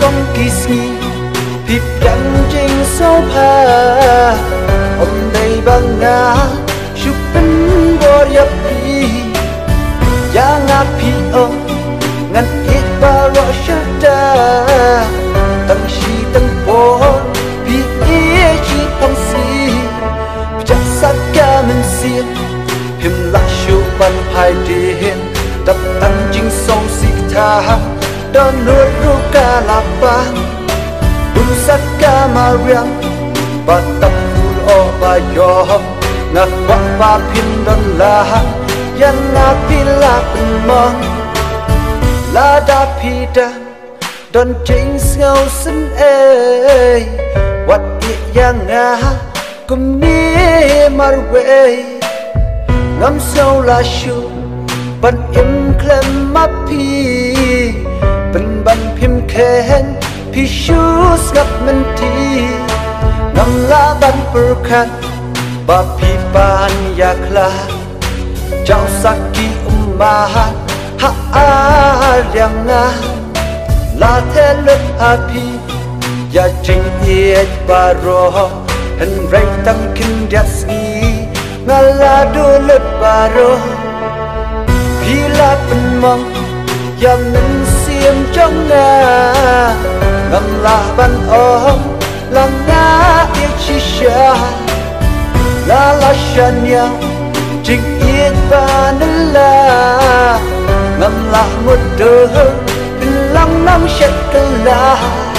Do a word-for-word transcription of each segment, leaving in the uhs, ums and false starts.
công kisni phip yang jing so pa om dei banga shupin bor yapi yang api om ngan it baro shada tang shi tang por pi e chi pang si chắc sắc ca mình xiên him la shu ban pai din tập tan jing song sik tha don nuốt ru ca la bang dum sắc ca ma riang ba tập ful o ba yom ngak wa ba pin don la yang na pi la pin mong la da pi da don jing ngau sin e wat i yang nga kum ni mar we ngam sâu la shu ban im klem ma pi ban ban phim khen pi shu ngap men ti ngam la ban per khat ba pi ban ya kla chao saki umma ha a yang nga la the lut a pi ya ching ye ba ro hen rai tăng kin das ni ngala do lut ba ro pi la pen mong ya men sim trong nga ngam la ban om la nga ye chi sha la la shan ya ching ye ba la ngam la một đời lăng năm sét la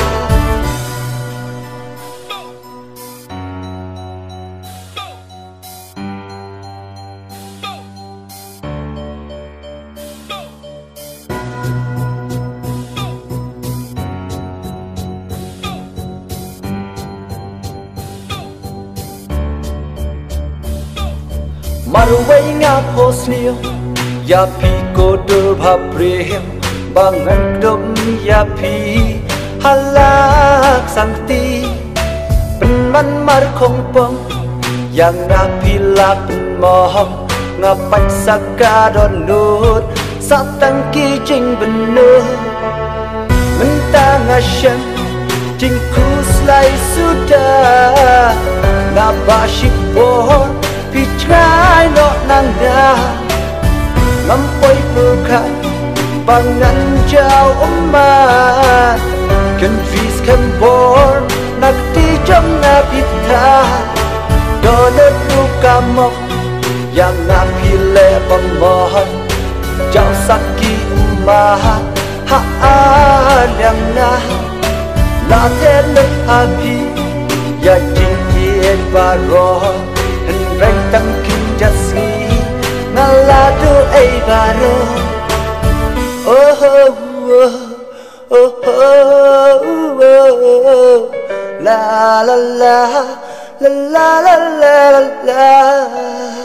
marway nga posnio ya pi ko dur bha prem bangan dom ya pi halak santi pen man mar khong pong yang nga pi la pen mohong nga pat saka don nut sa tang ki jing ben nu men ta nga shem jing ku slai suda na ba ship por pi trai no nang da ngam poi pu kha bangan jao umma kan vis kan bor nak ti trong na pitha do le tu ka mok yang na pile bang mohon jao saki umma ha a yang na la the le a pi ya jing ye ba ro hen rai tăng kin jasi ngala do ai ba ro oh oh oh oh oh la la la la la la la la